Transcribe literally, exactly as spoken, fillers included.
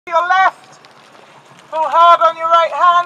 Your left, pull hard on your right hand.